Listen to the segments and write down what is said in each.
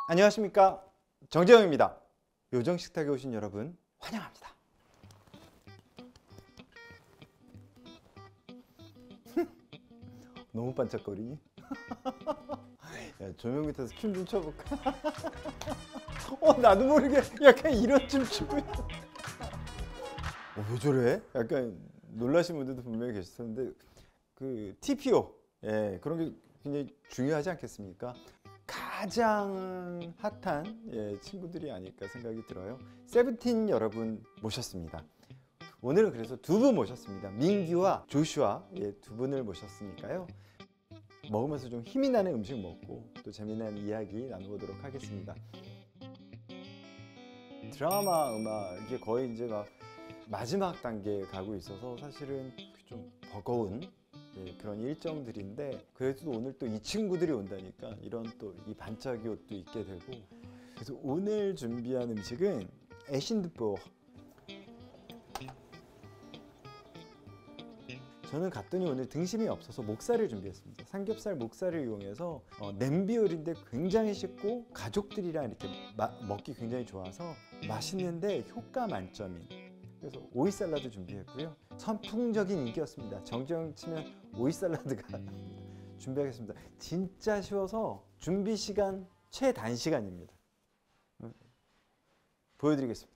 안녕하십니까, 정재영입니다. 요정식탁에 오신 여러분 환영합니다. 너무 반짝거리니? 야, 조명 밑에서 춤 좀 춰볼까? 나도 모르게 약간 이런 춤 추고 있어. 왜 저래? 약간 놀라신 분들도 분명히 계실 텐데, 그 TPO, 그런 게 굉장히 중요하지 않겠습니까? 가장 핫한 친구들이 아닐까 생각이 들어요. 세븐틴 여러분 모셨습니다. 오늘은 그래서 두 분 모셨습니다. 민규와 조슈아, 두 분을 모셨으니까요. 먹으면서 좀 힘이 나는 음식 먹고 또 재미난 이야기 나눠보도록 하겠습니다. 드라마 음악 이게 거의 이제 막 마지막 단계에 가고 있어서 사실은 좀 버거운 그런 일정들인데, 그래도 오늘 또 이 친구들이 온다니까 이런 또 이 반짝이 옷도 입게 되고, 그래서 오늘 준비한 음식은 에신드보. 저는 갔더니 오늘 등심이 없어서 목살을 준비했습니다. 삼겹살 목살을 이용해서 냄비 요리인데 굉장히 쉽고 가족들이랑 이렇게 먹기 굉장히 좋아서 맛있는데 효과 만점인, 그래서 오이 샐러드 준비했고요. 선풍적인 인기였습니다. 정재영 치면 오이 샐러드가 준비하겠습니다. 진짜 쉬워서 준비 시간 최단시간입니다. 보여드리겠습니다.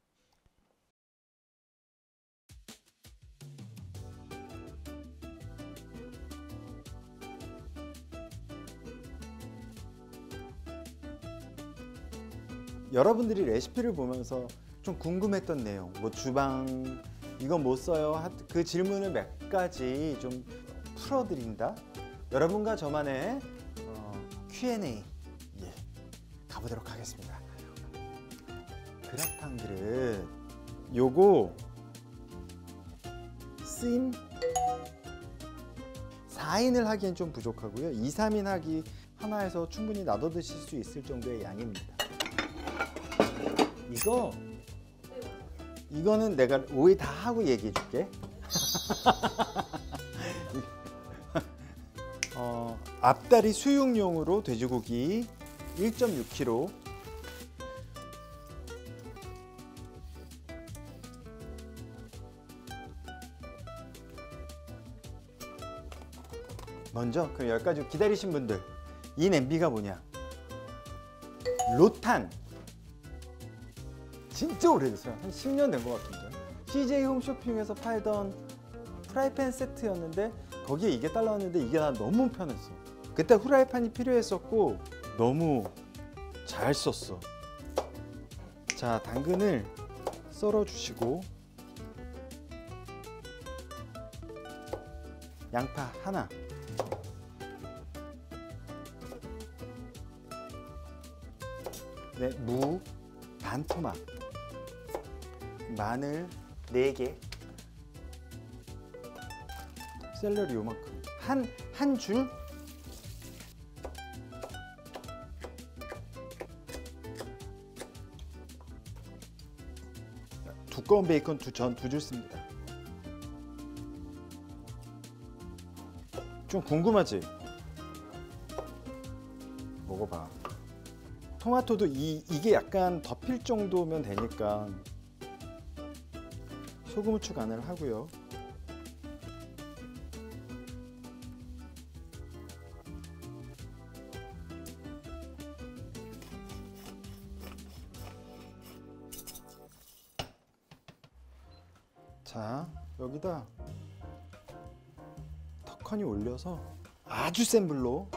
여러분들이 레시피를 보면서 좀 궁금했던 내용, 뭐 주방 이건 못 써요, 그 질문을 몇 가지 좀 풀어드린다. 여러분과 저만의 Q&A 가보도록 하겠습니다. 그라탕 그릇, 요거 쓰임 4인을 하기엔 좀 부족하고요. 2, 3인 하기 하나에서 충분히 나눠 드실 수 있을 정도의 양입니다. 이거는 내가 오해 다 하고 얘기해 줄게. 앞다리 수육용으로 돼지고기 1.6kg, 먼저 그럼 여기까지 기다리신 분들, 이 냄비가 뭐냐, 로탄. 진짜 오래됐어요. 한 10년 된 것 같은데. CJ 홈쇼핑에서 팔던 프라이팬 세트였는데 거기에 이게 딸려왔는데 이게 난 너무 편했어. 그때 후라이팬이 필요했었고 너무 잘 썼어. 자, 당근을 썰어 주시고, 양파 하나, 무 반 토막, 마늘 4개, 샐러리 요만큼, 한 줄, 두꺼운 베이컨 두 줄 씁니다. 좀 궁금하지? 먹어봐. 토마토도 이게 약간 덮일 정도면 되니까 소금, 후추 간을 하고요. 자, 여기다 턱하니 올려서 아주 센 불로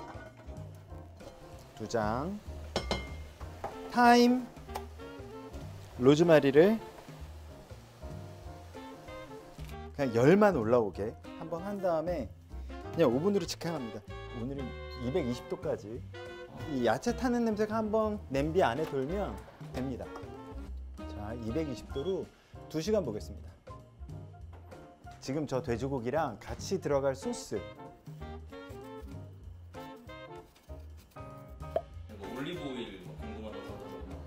2장, 타임, 로즈마리를 그냥 열만 올라오게 한번 한 다음에 그냥 오븐으로 직행합니다. 오늘은 220도까지. 이 야채 타는 냄새가 한번 냄비 안에 돌면 됩니다. 자, 220도로 2시간 보겠습니다. 지금 저 돼지고기랑 같이 들어갈 소스, 올리브 오일 궁금하다고 하더라고요.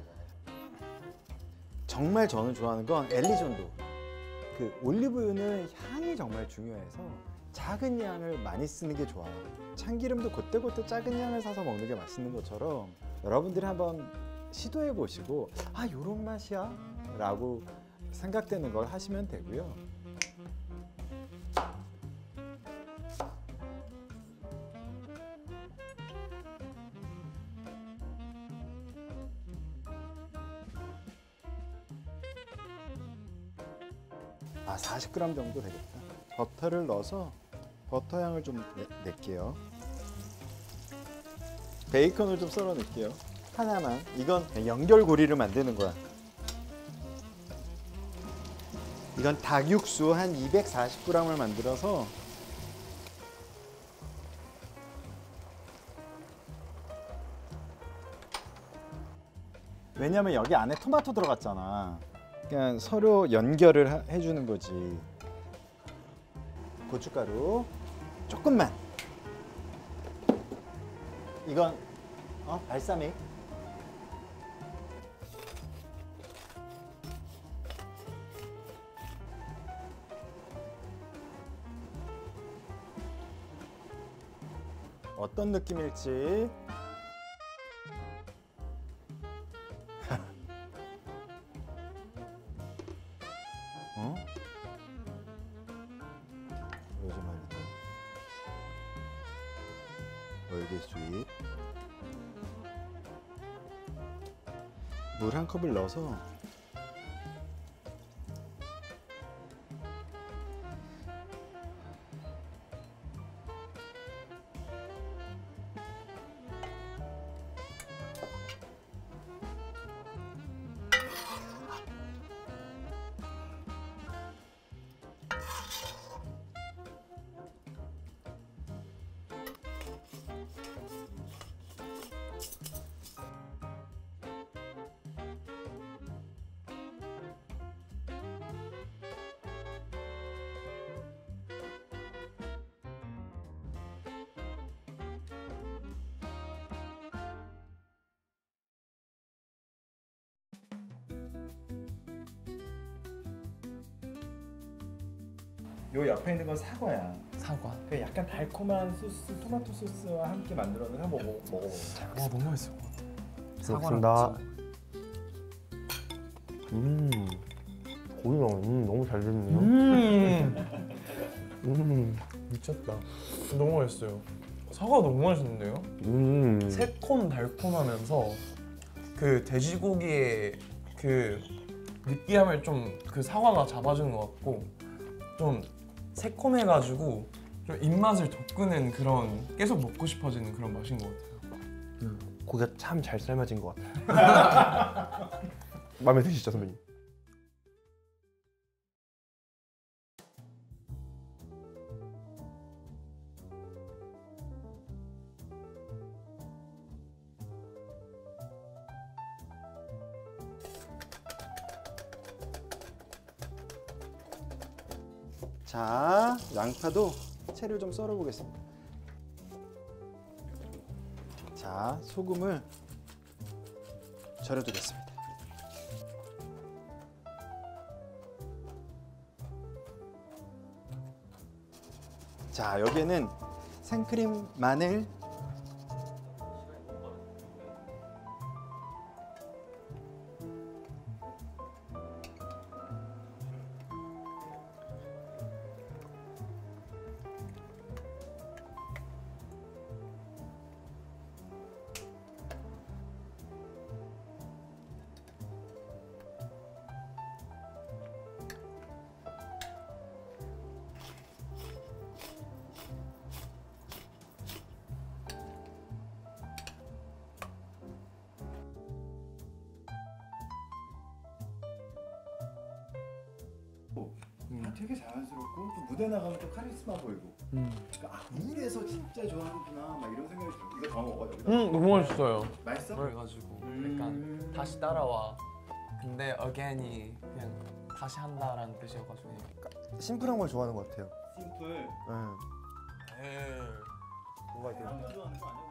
정말 저는 좋아하는 건 엘리존도. 그 올리브유는 향이 정말 중요해서 작은 양을 많이 쓰는 게 좋아요. 참기름도 그때그때 작은 양을 사서 먹는 게 맛있는 것처럼 여러분들이 한번 시도해 보시고 아 요런 맛이야 라고 생각되는 걸 하시면 되고요. 아 40g 정도 되겠다. 버터를 넣어서 버터 향을 좀 낼게요. 베이컨을 좀 썰어 넣을게요. 하나만. 이건 연결고리를 만드는 거야. 이건 닭 육수 한 240g을 만들어서 왜냐면 여기 안에 토마토 들어갔잖아. 그냥 서로 연결을 해주는 거지. 고춧가루 조금만. 이건 발사믹. 어떤 느낌일지. 로즈마리도, 월계수잎, 물 한 컵을 넣어서 요 옆에 있는 건 사과야. 사과. 그 약간 달콤한 소스, 토마토 소스와 함께 만들어서 한번 먹어봐. 와 너무 맛있을 것 같아. 그렇습니다. 고기가 너무 잘 됐네요. 미쳤다. 너무 맛있어요. 사과 너무 맛있는데요? 새콤 달콤하면서 그 돼지고기의 그 느끼함을 좀 그 사과가 잡아주는 것 같고 좀 새콤해가지고 좀 입맛을 돋구는 그런 계속 먹고 싶어지는 그런 맛인 것 같아요. 고기가 참 잘 삶아진 것 같아요. 마음에 드시죠, 선배님? 자, 양파도 채를 좀 썰어 보겠습니다. 자, 소금을 절여 두겠습니다. 자, 여기에는 생크림, 마늘, 되게 자연스럽고 또 무대 나가면 또 카리스마 보이고. 그러니까 이래서 진짜 좋아하는구나 막 이런 생각이 들어. 이거 더 먹어 여기다. 너무 맛있어요. 맛있어? 그래가지고 약간 다시 따라와. 근데 again이 그냥 다시 한다라는 뜻이어가지고. 심플한 걸 좋아하는 것 같아요. 심플. 뭔가 이렇게 좋아하는 거 아니야?